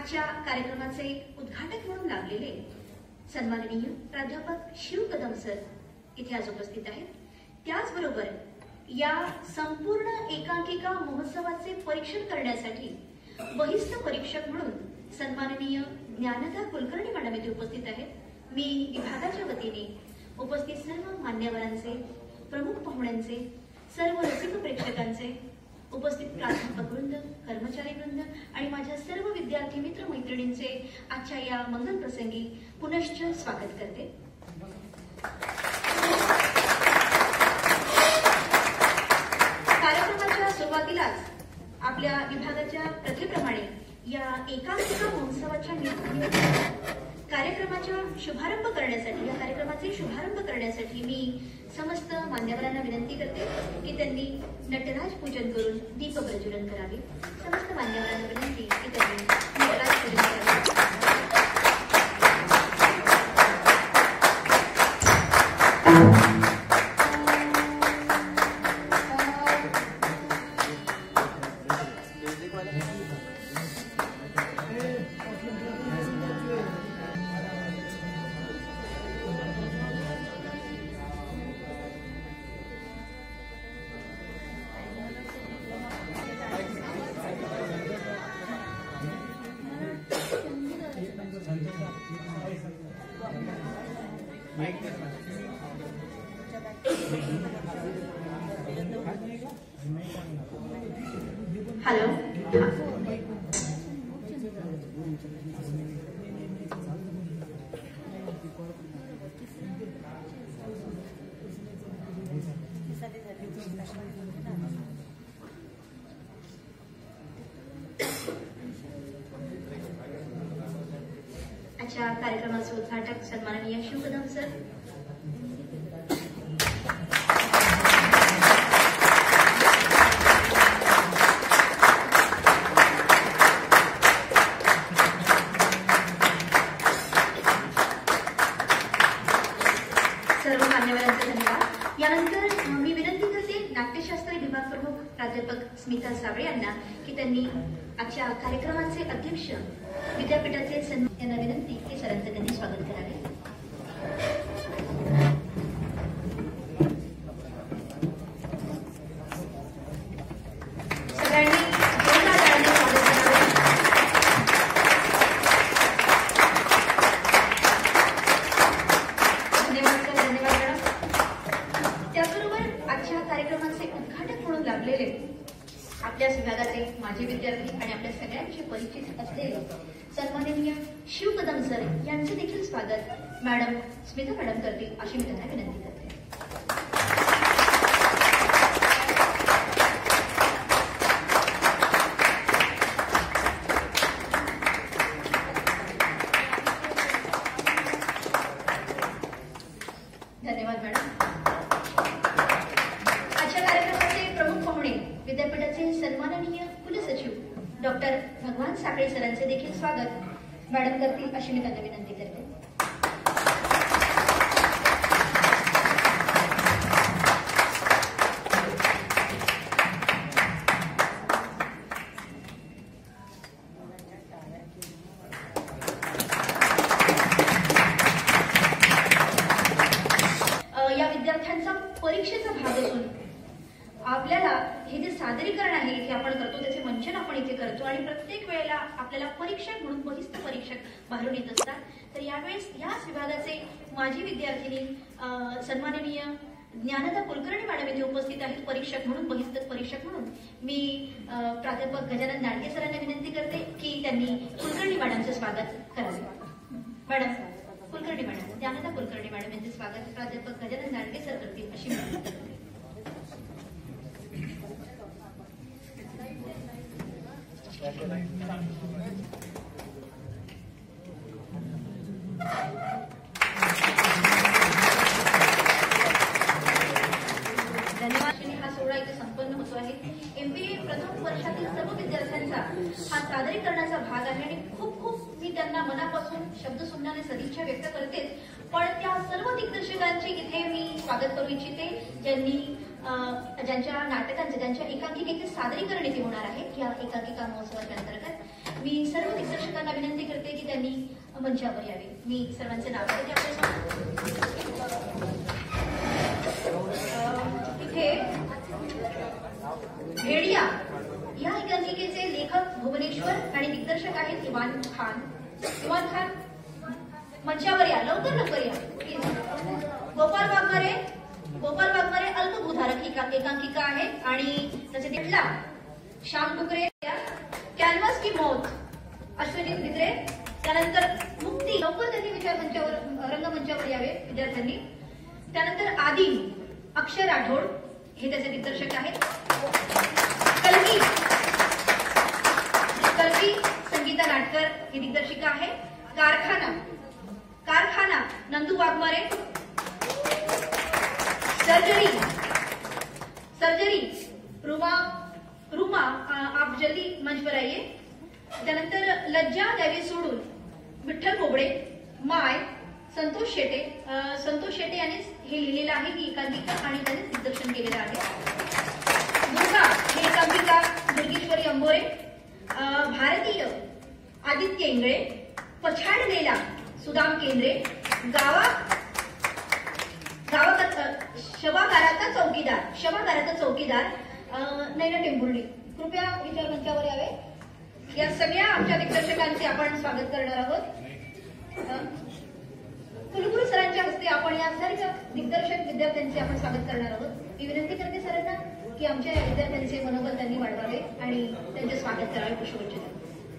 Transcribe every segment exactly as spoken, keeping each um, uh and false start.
आजच्या कार्यक्रमाचे उद्घाटक म्हणून लाभलेले सन्माननीय प्राध्यापक शिव कदम सर इथे आज उपस्थित आहेत। त्याचबरोबर या संपूर्ण एकांकिका महोत्सवाचे परीक्षण करण्यासाठी बहिस्थ परीक्षक म्हणून सन्माननीय ज्ञानदा कुलकर्णी मॅडम इथे उपस्थित आहेत। मी विभागाच्या वतीने उपस्थित सर्व मान्यवरांचे, प्रमुख पाहुण्यांचे, सर्व रसिक प्रेक्षकांचे, उपस्थित प्राध्यापक वृंद, कर्मचारी वृंद आणि माझ्या सर्व विद्यार्थी मित्र मैत्रिणींचे आजच्या या मंगल प्रसंगी पुनश्च स्वागत करते। कार्यक्रमाच्या सुरुवातीलाच आपल्या विभागाच्या प्रथेप्रमाणे या एकांकिका महोत्सवाच्या निमित्ताने कार्यक्रमाचा शुभारंभ करण्यासाठी या कार्यक्रमाचे शुभारंभ करण्यासाठी मी समस्त मान्यवरांना विनंती करते की त्यांनी नटराज पूजन करून दीप प्रज्वलन करावे। समस्त मान्यवरांना विनंती की त्यांनी नटराज पूजन करावे। हेलो, अच्छा कार्यक्रमाचे उद्घाटक सन्माननीय शिव कदम सर। सर्व मान्यवरांचे धन्यवाद। यानंतर मी विनंती करते नाट्यशास्त्र विभाग प्रमुख प्राध्यापक स्मिता साबळे यांना की त्यांनी आजच्या कार्यक्रमाचे अध्यक्ष विद्यापीठाचे सन्मान यांना विनंती की सरांचं त्यांनी स्वागत करावे। सगळ्यांनी जोरदार टाळ्यांनी स्वागत करावे। धन्यवाद सर, धन्यवाद मॅडम। त्याचबरोबर आजच्या कार्यक्रमाचे उद्घाटक म्हणून लाभलेले आपल्याच विभागाचे माजी विद्यार्थी आणि आपल्या सगळ्यांचे परिचित असलेले सन्माननीय शिव कदम सर यांचे देखील स्वागत मॅडम स्मिता मॅडम करतील अशी मी त्यांना विनंती करते। धन्यवाद मॅडम। आजच्या कार्यक्रमाचे प्रमुख पाहुणे विद्यापीठाचे सन्माननीय कुलसचिव डॉक्टर भगवान साखळे सरांचे देखील स्वागत मॅडम करतील अशी मी त्यांना विनंती करते। या विद्यार्थ्यांचा परीक्षेचा भाग असून आपल्याला हे जे सादरीकरण आहे हे आपण करतो, त्याचे मंचन आपण इथे करतो आणि प्रत्येक वेळेला आपल्याला परीक्षक म्हणून बहिस्थ परीक्षक बाहेरून येत असतात। तर यावेळेस याच विभागाचे माजी विद्यार्थिनी सन्माननीय ज्ञानदा कुलकर्णी मॅडम इथे उपस्थित आहेत परीक्षक म्हणून, बहिस्थ परीक्षक म्हणून। मी प्राध्यापक गजानन नाडगे सरांना विनंती करते की त्यांनी कुलकर्णी मॅडमचे स्वागत करावे। Madam Kulkarni madam, Dnyanada Kulkarni madam यांचे स्वागत प्राध्यापक गजानन नाडगे सर करतील अशी विनंती करते। धन्यवाद। हा सोहळा इथे संपन्न होतो आहे। एमबीए प्रथम वर्षातील सर्व विद्यार्थ्यांचा हा सादरीकरणाचा भाग आहे आणि खूप खूप मी त्यांना मनापासून शब्द सुमनाने सदिच्छा व्यक्त करते। पण त्या सर्व दिग्दर्शकांची इथे मी स्वागत करू इच्छिते ज्यांनी ज्यांच्या नाटकांचे ज्यांच्या एकांकिकेचे सादरीकरण इथे होणार आहे या एकांकिका महोत्सवाच्या अंतर्गत। मी सर्व दिग्दर्शकांना विनंती करते की त्यांनी मंचावर यावे. मी सर्वांचे नाव घेते आपल्यासमोर. इथे भेडिया या एकांकिकेचे लेखक भुवनेश्वर आणि दिग्दर्शक आहेत इवान खान. इवान खान मंचावर या, लवकर लवकर या. गोपाल वाघमारे गोपाल वाघमारे अल्पभूधारक ही एकांकिका आहे आणि त्याचे तिथला श्याम डुकरे कॅनव्हास की मौत अश्वजित भित्रे. त्यानंतर मुक्ती, लवकर त्यांनी विचार मंचावर रंगमंचावर यावे विद्यार्थ्यांनी. त्यानंतर आदी अक्षय राठोड हे त्याचे दिग्दर्शक आहेत. कल्की कल्की संगीता नाटकर ही दिग्दर्शिका आहे. कारखाना कारखाना नंदू वाघमारे. सर्जरी सर्जरी रुमा रुमा आप जल्दी मंच पर आइए. त्यानंतर लज्जा द्यावी सोडून विठ्ठल बोबडे. माय संतोष शेटे. संतोष शेटे यांनी हे लिहिलेलं आहे ही एकांकिका आणि त्यांनी दिग्दर्शन केलेलं आहे. दुर्गा ही एकांकिका दुर्गेश्वरी अंबोरे. भारतीय आदित्य इंगळे. पछाडलेला सुदाम केंद्रे. गावा गावात शवागाराचा चौकीदार शवागाराचा चौकीदार नैना टेंभुर्णी. कृपया विचार मंचावर यावे. या सगळ्या आमच्या दिग्दर्शकांचे आपण स्वागत करणार आहोत. कुलगुरू सरांच्या हस्ते आपण या सर्व दिग्दर्शक विद्यार्थ्यांचे आपण स्वागत करणार आहोत. मी विनंती करते सरांना की आमच्या या विद्यार्थ्यांचे मनोबल त्यांनी वाढवावे आणि त्यांचे स्वागत करावे. पुष्पवृष्टी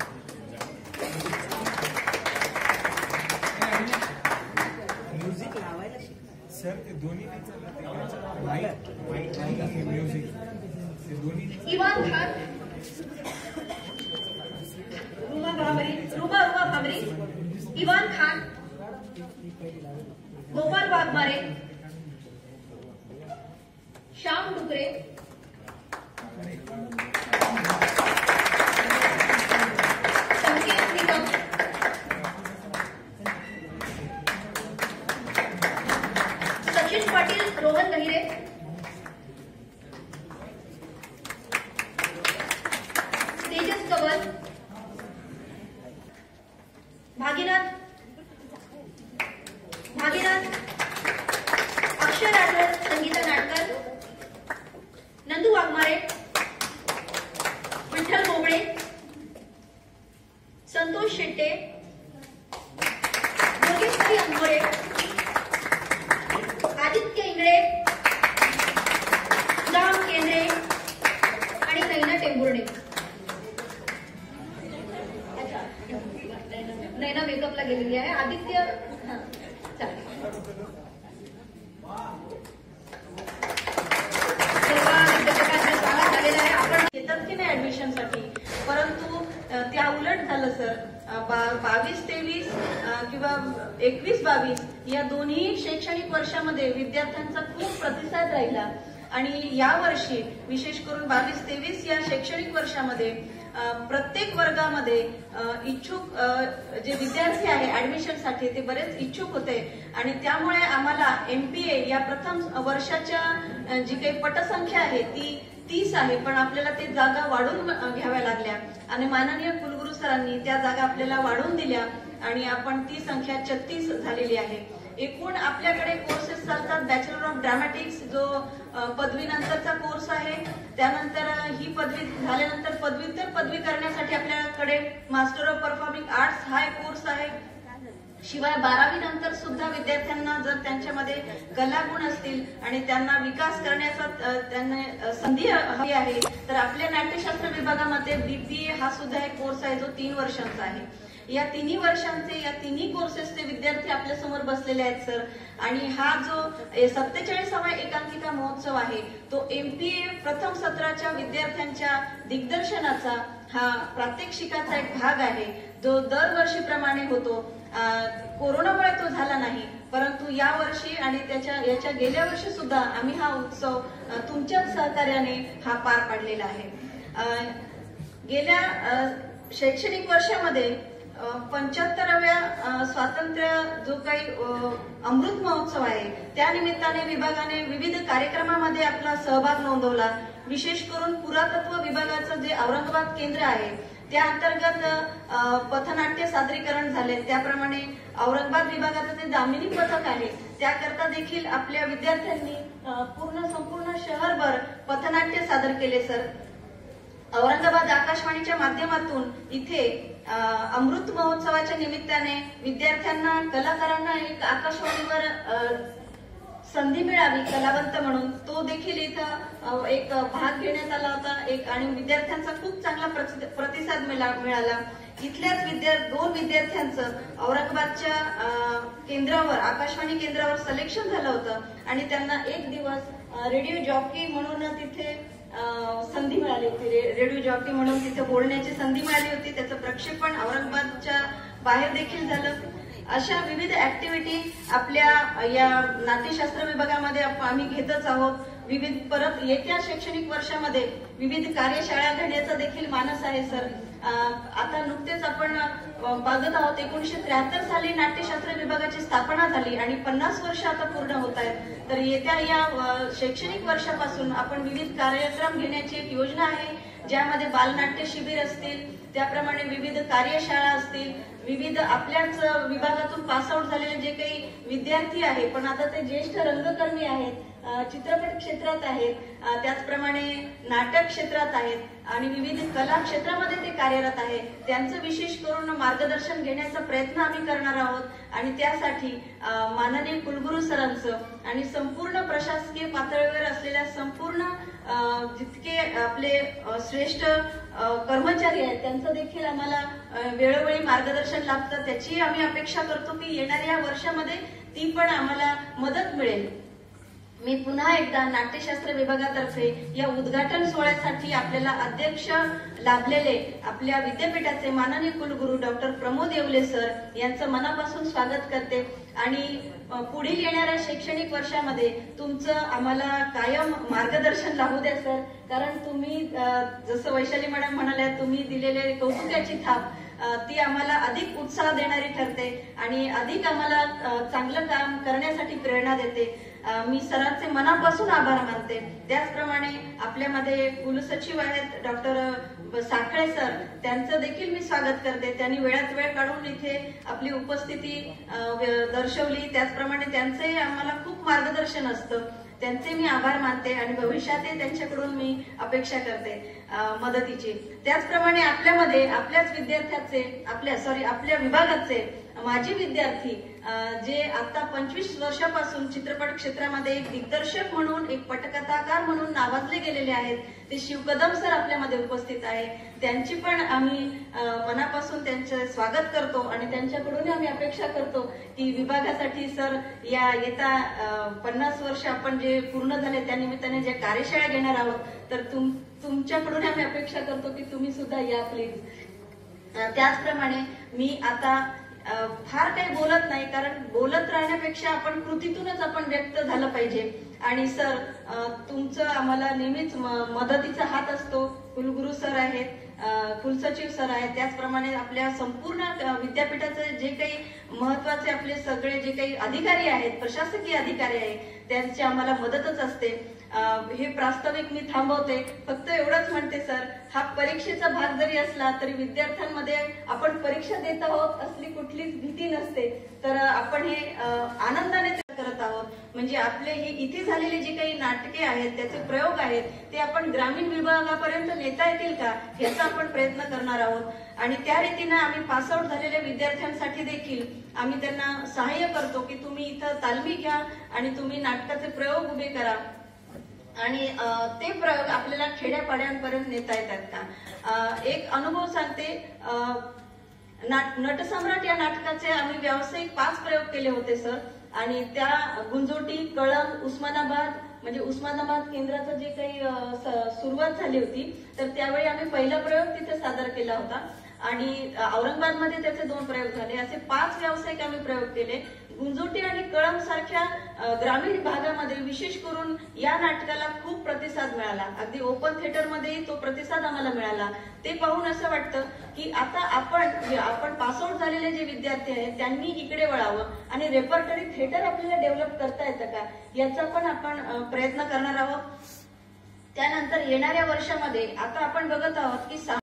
सर ते दोन्ही नाही चालत. म्युझिक ते दोन्ही. इवान खान. रुमा भाबरी रुमा रुमा भाबरी. इवान खान. गोपाल वाघमारे. श्याम डुकरे. संकेत निगम. सचिन पाटील. रोहन गहिरे. तेजस कवल. भागीनाथ भागीनाथ अक्षय राठोड संगीता नाटकर. नंदू वाघमारे. विठ्ठल बोबडे. संतोष शेट्टे. योगेश्वरी अंबोरे. आदित्य इंगळे. सुदाम केंद्रे आणि नैना टेंभुर्णे. नैना मेकअपला गेलेली आहे. आदित्य येतात की नाही ऍडमिशनसाठी, परंतु त्या उलट झालं सर. बावीस तेवीस किंवा एकवीस बावीस या दोन्ही शैक्षणिक वर्षामध्ये विद्यार्थ्यांचा खूप प्रतिसाद राहिला आणि या वर्षी विशेष करून बावीस तेवीस या शैक्षणिक वर्षामध्ये प्रत्येक वर्गामध्ये इच्छुक जे विद्यार्थी आहे ऍडमिशनसाठी ते बरेच इच्छुक होते आणि त्यामुळे आम्हाला एमपीए या प्रथम वर्षाच्या जी काही पटसंख्या आहे ती तीस आहे, पण आपल्याला ते जागा वाढून घ्याव्या लागल्या आणि माननीय कुलगुरू सरांनी त्या जागा आपल्याला वाढवून दिल्या आणि आपण ती संख्या छत्तीस झालेली आहे. एकूण आपल्याकडे कोर्सेस चालतात. बॅचलर ऑफ ड्रामॅटिक्स जो पदवीनंतरचा कोर्स आहे, त्यानंतर ही पदवी झाल्यानंतर पदव्युत्तर पदवी करण्यासाठी आपल्याकडे मास्टर ऑफ परफॉर्मिंग आर्ट्स हा एक कोर्स आहे. शिवाय बारावी नंतर सुद्धा विद्यार्थ्यांना जर त्यांच्यामध्ये कलागुण असतील आणि त्यांना विकास करण्याचा त्यांना संधी हवी आहे तर आपल्या नाट्यशास्त्र विभागामध्ये बीपीए हा सुद्धा एक कोर्स आहे जो तीन वर्षांचा आहे. या तिन्ही वर्षांचे या तिन्ही कोर्सेसचे विद्यार्थी आपल्या समोर बसलेले आहेत सर. आणि हा जो सत्तेचाळीसावा एकांकिका महोत्सव आहे तो एमपीए प्रथम सत्राच्या विद्यार्थ्यांच्या दिग्दर्शनाचा हा प्रात्यक्षिकाचा एक भाग आहे जो दरवर्षीप्रमाणे होतो. कोरोनामुळे तो झाला नाही, परंतु या वर्षी आणि त्याच्या याच्या गेल्या वर्षी सुद्धा आम्ही हा उत्सव तुमच्या सहकार्याने हा पार पाडलेला आहे. गेल्या शैक्षणिक वर्षामध्ये पंच्याहत्तराव्या स्वातंत्र्य जो काही अमृत महोत्सव आहे त्या निमित्ताने विभागाने विविध कार्यक्रमामध्ये आपला सहभाग नोंदवला. विशेष करून पुरातत्व विभागाचं जे औरंगाबाद केंद्र आहे त्या अंतर्गत अ, पथनाट्य सादरीकरण झाले. त्याप्रमाणे औरंगाबाद विभागाचं जे दामिनी पथक आहे त्याकरता देखील आपल्या विद्यार्थ्यांनी अ, पूर्ण संपूर्ण शहरभर पथनाट्य सादर केले सर. औरंगाबाद आकाशवाणीच्या माध्यमातून इथे अ, अमृत महोत्सवाच्या निमित्ताने विद्यार्थ्यांना कलाकारांना एक आकाशवाणीवर अ, संधी मिळावी कलावंत म्हणून, तो देखील इथं अ, एक भाग घेण्यात आला होता एक आणि विद्यार्थ्यांचा खूप चांगला प्रति- प्रतिसाद मिळा- मिळाला. इथल्याच विद्या दोन विद्यार्थ्यांचं औरंगाबादच्या अ, केंद्रावर आकाशवाणी केंद्रावर सिलेक्शन झालं होतं आणि त्यांना एक दिवस अ, रेडिओ जॉकी म्हणून तिथे अ, संधी मिळाली होती. रे- रेडिओ जॉकी म्हणून तिथे बोलण्याची संधी मिळाली होती. त्याचं प्रक्षेपण औरंगाबादच्या बाहेर देखील झालं. अशा विविध ऍक्टिव्हिटी आपल्या या नाट्यशास्त्र विभागामध्ये आप- आम्ही घेतच आहोत. विविध परत येत्या शैक्षणिक वर्षामध्ये विविध कार्यशाळा घेण्याचा देखील मानस आहे सर. अ, आता नुकतेच आपण अ, बघत आहोत एकोणीशे त्र्याहत्तर साली नाट्यशास्त्र विभागाची स्थापना झाली आणि पन्नास वर्ष आता पूर्ण होत आहेत. तर येत्या या अ, शैक्षणिक वर्षापासून आपण विविध कार्यक्रम घेण्याची एक योजना आहे, ज्यामध्ये बालनाट्य शिबिर असतील, त्याप्रमाणे विविध कार्यशाळा असतील, विविध आपल्याच विभागातून पासआउट झालेले जे काही विद्यार्थी आहेत पण आता ते ज्येष्ठ रंगकर्मी आहेत, अ, चित्रपट क्षेत्रात आहेत, अ, त्याचप्रमाणे नाटक क्षेत्रात आहेत आणि विविध कला क्षेत्रामध्ये ते कार्यरत आहे, त्यांचं विशेष करून मार्गदर्शन घेण्याचा प्रयत्न आम्ही करणार आहोत आणि त्यासाठी अ, माननीय कुलगुरू सरांचं आणि संपूर्ण प्रशासकीय पातळीवर असलेल्या संपूर्ण अ, जितके आपले अ, श्रेष्ठ अ, कर्मचारी आहेत त्यांचं देखील आम्हाला अ, वेळोवेळी मार्गदर्शन लाभतं. त्याची आम्ही अपेक्षा करतो की येणाऱ्या वर्षामध्ये ती पण आम्हाला मदत मिळेल. मी पुन्हा एकदा नाट्यशास्त्र विभागातर्फे या उद्घाटन सोहळ्यासाठी आपल्याला अध्यक्ष लाभलेले आपल्या विद्यापीठाचे माननीय कुलगुरू डॉक्टर प्रमोद येवले सर यांचं मनापासून स्वागत करते आणि अ, पुढील येणाऱ्या शैक्षणिक वर्षामध्ये तुमचं आम्हाला कायम मार्गदर्शन लाभू द्या सर. कारण तुम्ही अ, जसं वैशाली मॅडम म्हणाल्या तुम्ही दिलेले कौतुकाची थाप अ, ती आम्हाला अधिक उत्साह देणारी ठरते आणि अधिक आम्हाला अ, चांगलं काम करण्यासाठी प्रेरणा देते. अ, मी सरांचे मनापासून आभार मानते. त्याचप्रमाणे आपल्यामध्ये कुलसचिव आहेत डॉक्टर साखळे सर, त्यांचं देखील मी स्वागत करते. त्यांनी वेळात वेळ काढून इथे आपली उपस्थिती अ, व- दर्शवली. त्याचप्रमाणे त्यांचंही आम्हाला खूप मार्गदर्शन असतं, त्यांचे मी आभार मानते आणि भविष्यातही त्यांच्याकडून मी अपेक्षा करते अ, मदतीची. त्याचप्रमाणे आपल्यामध्ये आपल्याच विद्यार्थ्याचे आपल्या सॉरी आपल्या विभागाचे माजी विद्यार्थी अ, जे आता पंचवीस वर्षापासून चित्रपट क्षेत्रामध्ये एक दिग्दर्शक म्हणून एक पटकथाकार म्हणून नावाजले गेलेले आहेत, ते शिव कदम सर आपल्यामध्ये उपस्थित आहे. त्यांची पण आम्ही अ, मनापासून त्यांचे स्वागत करतो आणि त्यांच्याकडून आम्ही अपेक्षा करतो की विभागासाठी सर या येत्या अ, पन्नास वर्ष आपण जे पूर्ण झाले त्या निमित्ताने ज्या कार्यशाळा घेणार आहोत तर तुम तुमच्याकडून आम्ही अपेक्षा करतो की तुम्ही सुद्धा या प्लीज. त्याचप्रमाणे मी आता अ, फार काही बोलत नाही, कारण बोलत राहण्यापेक्षा आपण कृतीतूनच आपण व्यक्त झालं पाहिजे. आणि सर अ, तुमचं आम्हाला नेहमीच म- मदतीचा हात असतो. कुलगुरू सर आहेत, अ, कुलसचिव सर आहेत, त्याचप्रमाणे आपल्या संपूर्ण अ, विद्यापीठाचे जे काही महत्वाचे आपले सगळे जे काही अधिकारी आहेत, प्रशासकीय अधिकारी आहेत, त्यांची आम्हाला मदतच असते. अ, हे प्रास्ताविक मी थांबवते. फक्त एवढंच म्हणते सर, हा परीक्षेचा भाग जरी असला तरी विद्यार्थ्यांमध्ये आपण परीक्षा देत आहोत असली कुठलीच भीती नसते. तर आपण हे अ, आनंदाने करत आहोत. म्हणजे आपले हे इथे झालेले जे काही नाटके आहेत, त्याचे प्रयोग आहेत, ते आपण ग्रामीण विभागापर्यंत नेता येतील का याचा आपण प्रयत्न करणार आहोत. आणि त्या रीतीनं आम्ही पासआउट झालेल्या विद्यार्थ्यांसाठी देखील आम्ही त्यांना सहाय्य करतो की तुम्ही इथं तालमी घ्या आणि तुम्ही नाटकाचे प्रयोग उभे करा आणि अ, ते प्रयोग आपल्याला खेड्यापाड्यांपर्यंत नेता येतात का. अ, एक अनुभव सांगते. अ, नाट नटसम्राट या नाटकाचे आम्ही व्यावसायिक पाच प्रयोग केले होते सर आणि त्या गुंजोटी, कळंब, उस्मानाबाद म्हणजे उस्मानाबाद केंद्राचं जे काही अ, स- सुरुवात झाली होती तर त्यावेळी आम्ही पहिला प्रयोग तिथे सादर केला होता आणि औरंगाबादमध्ये त्याचे दोन प्रयोग झाले. असे पाच व्यावसायिक आम्ही प्रयोग केले. गुंजोटी आणि कळंब सारख्या अ, ग्रामीण भागामध्ये विशेष करून या नाटकाला खूप प्रतिसाद मिळाला. अगदी ओपन थिएटरमध्येही तो प्रतिसाद आम्हाला मिळाला. ते पाहून असं वाटतं की आता आपण आपण पासआउट झालेले जे विद्यार्थी आहेत त्यांनी इकडे वळावं आणि रेपर्टरी थिएटर आपल्याला डेव्हलप करता येतं का याचा पण आपण अ, प्रयत्न करणार आहोत. त्यानंतर येणाऱ्या वर्षामध्ये आता आपण बघत आहोत की